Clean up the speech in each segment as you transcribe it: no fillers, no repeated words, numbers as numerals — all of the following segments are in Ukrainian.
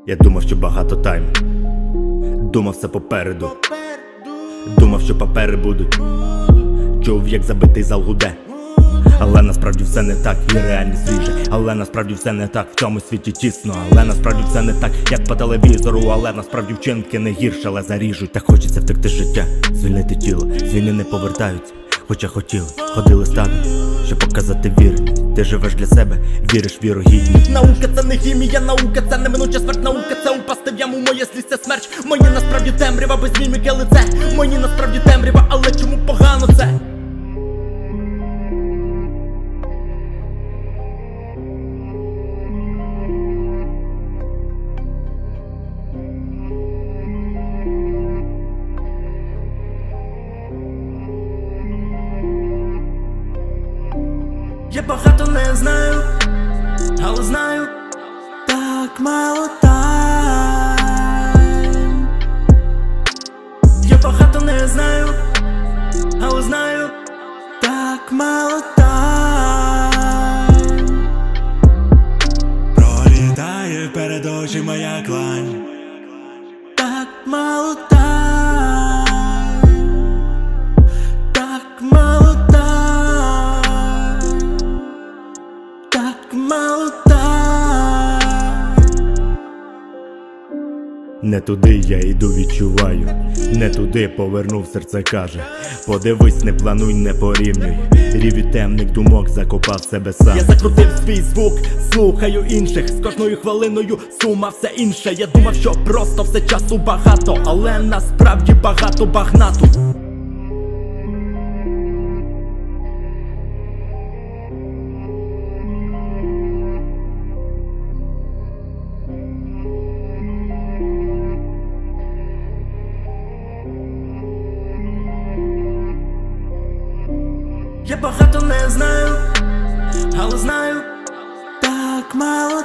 Я думав, що багато тайму, думав все попереду, думав, що папери будуть, чув, як забитий зал гуде. Але насправді все не так, і реальність свіже. Але насправді все не так, в цьому світі тісно. Але насправді все не так, як по телевізору. Але насправді вчинки не гірше, але заріжуть. Так хочеться втекти з життя, звільнити тіло. З війни не повертаються, хоча хотіли. Ходили стадом, щоб показати вірність. Ти живеш для себе, віриш в вірогідність. Наука це не хімія, наука це неминуча смерть. Наука це упасти в яму, моє слізь це смерч. Мені насправді темрява, без міміки лице. Мені насправді темрява, але чому погано це? Я багато не знаю, але знаю, так мало тайм. Я багато не знаю, але знаю, так мало тайм. Пролітає перед очима як лань. Так мало тайм. Так мало тайм. Мало тайм. Не туди я йду, відчуваю. Не туди повернув, серце каже. Подивись, не плануй, не порівнюй. Ріві темних думок закопав себе сам. Я закрутив свій звук, слухаю інших. З кожною хвилиною сума все інше. Я думав, що просто все часу багато, але насправді багато багнату. Я багато не знаю, але знаю, так мало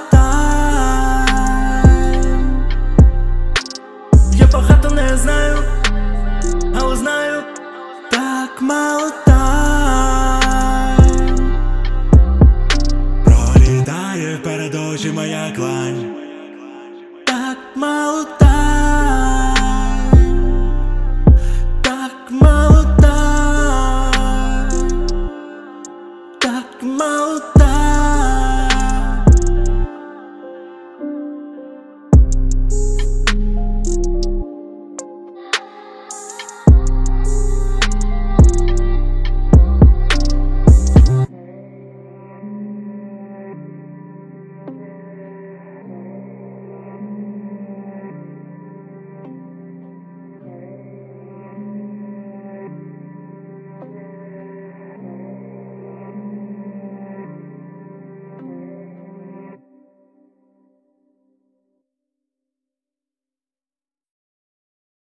тайм. Я багато не знаю, але знаю, так мало тайм. Пролітає перед очима як лань.